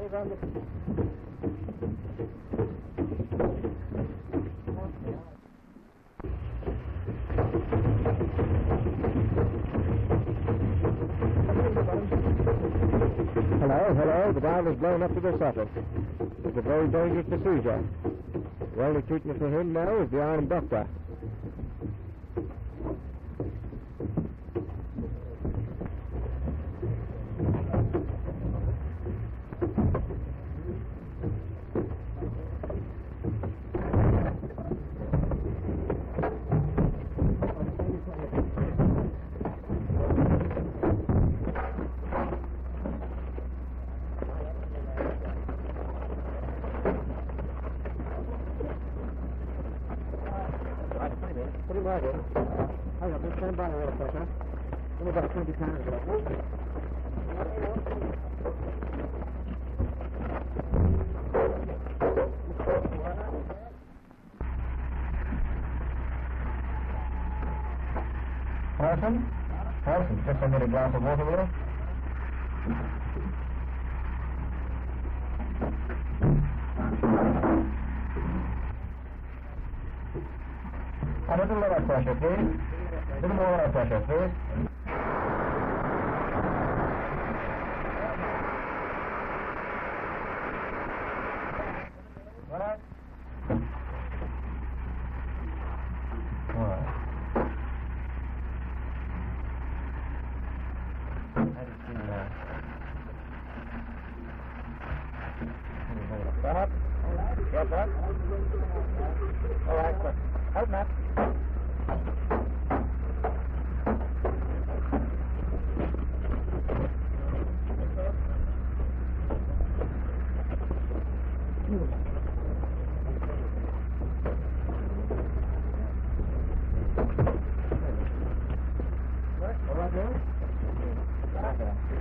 Move on the... Hello, the valve is blown up to the surface. It's a very dangerous procedure. The only treatment for him now is the Iron Doctor. Put him right in. Hurry up, let's stand by there, pressure. Only about 20 pounds left. Harrison, just send me a glass of water, will you? A little lower pressure, please. A little more lower pressure, please. All right. All right. Stop. All right. Yes, sir. All right, sir. Out, Matt. All right, Bill? Right there.